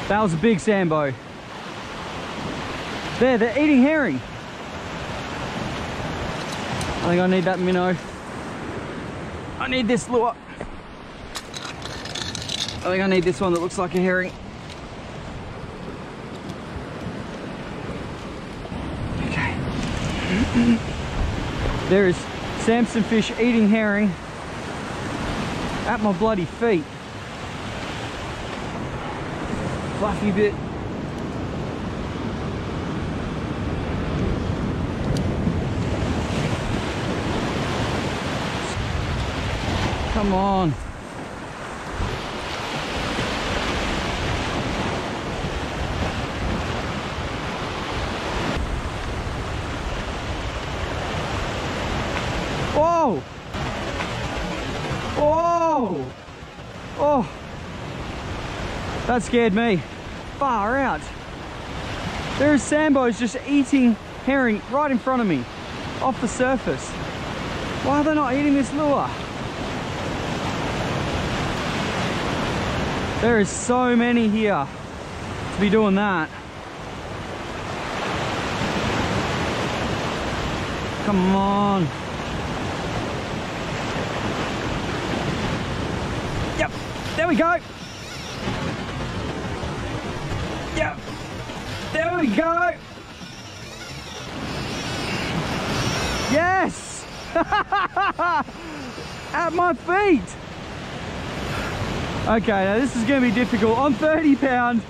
That was a big sambo. There, they're eating herring. I think I need that minnow. I need this lure. I think I need this one that looks like a herring. Okay. There is Samson fish eating herring at my bloody feet. Fluffy bit. Come on. Whoa! Whoa! Oh! That scared me. Far out. There's sambos just eating herring right in front of me, off the surface. Why are they not eating this lure? There is so many here to be doing that. Come on. Yep, there we go. Yep, there we go. Yes! At my feet. Okay, now this is going to be difficult. I'm 30 pound.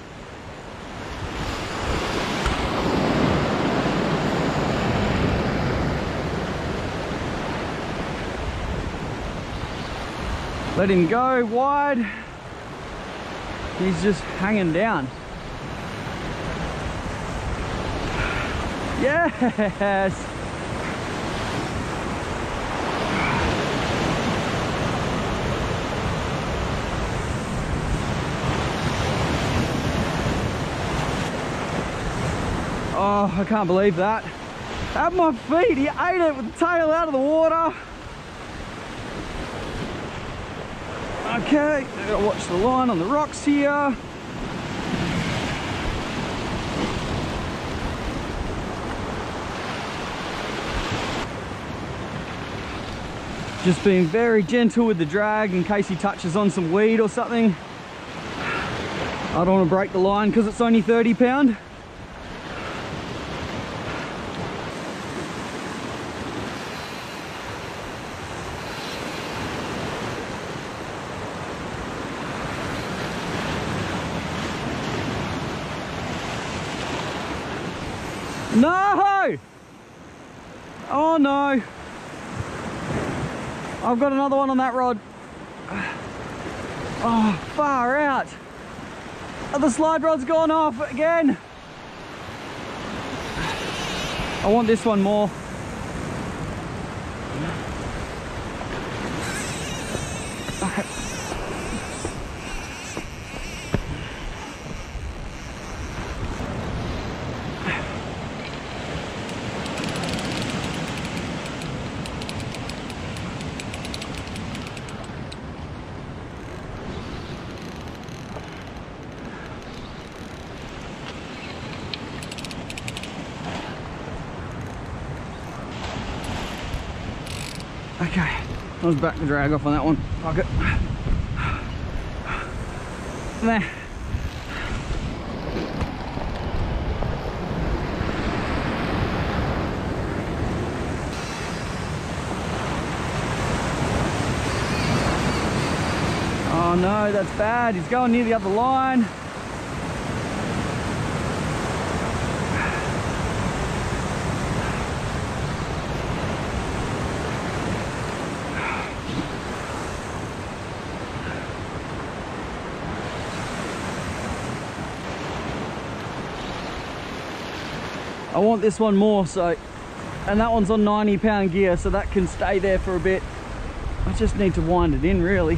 Let him go wide. He's just hanging down. Yes! Oh, I can't believe that. At my feet, he ate it with the tail out of the water. Okay, I gotta watch the line on the rocks here. Just being very gentle with the drag in case he touches on some weed or something. I don't want to break the line because it's only 30 pound. No! Oh no! I've got another one on that rod. Oh, far out. Oh, the slide rod's gone off again. I want this one more. Okay, I was back to drag off on that one. Fuck it. There. Oh no, that's bad. He's going near the other line. I want this one more, so, and that one's on 90 pound gear, so that can stay there for a bit. I just need to wind it in, really.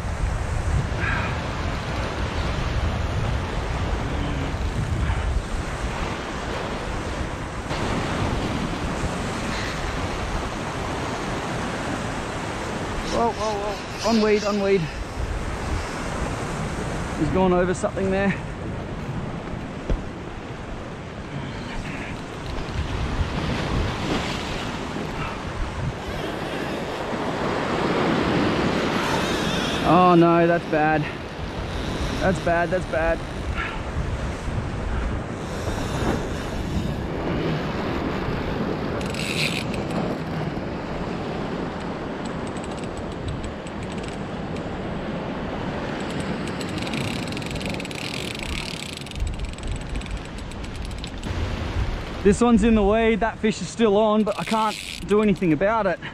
Whoa, whoa, whoa, on weed, on weed. He's gone over something there. Oh no, that's bad. That's bad, that's bad. This one's in the weed, that fish is still on, but I can't do anything about it.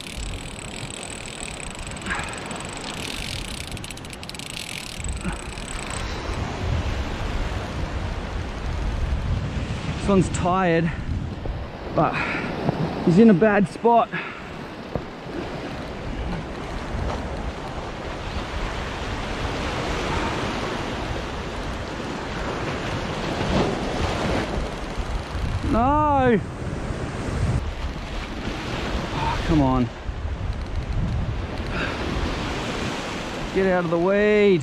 This one's tired, but he's in a bad spot. No! Oh, come on. Get out of the weed.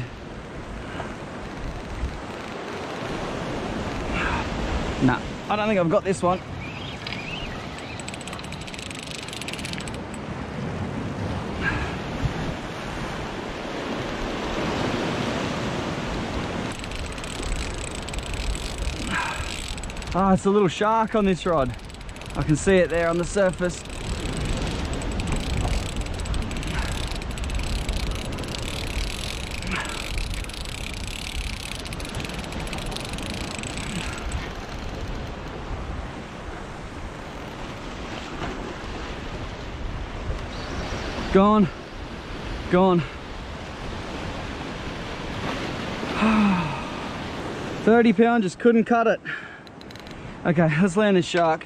Nah, I don't think I've got this one. Ah, it's a little shark on this rod. I can see it there on the surface. Gone. Gone. 30 pound, just couldn't cut it. Okay, let's land this shark.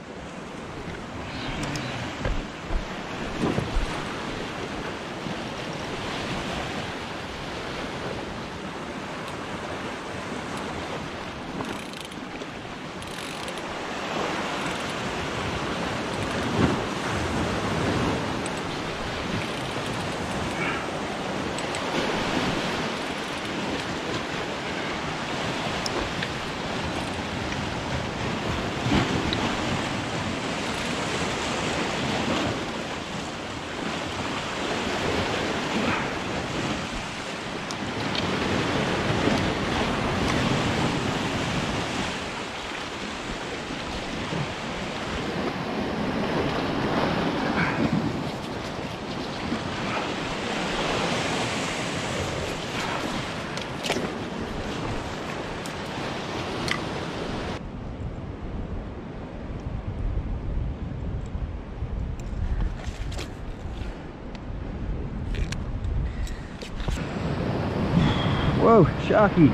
Whoa, sharky.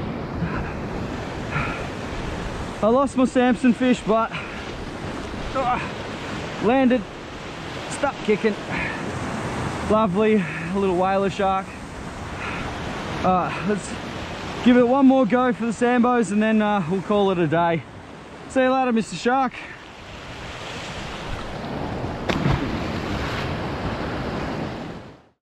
I lost my Samson fish, but landed, stuck kicking. Lovely, a little whaler shark. Let's give it one more go for the Sambos and then we'll call it a day. See you later, Mr. Shark.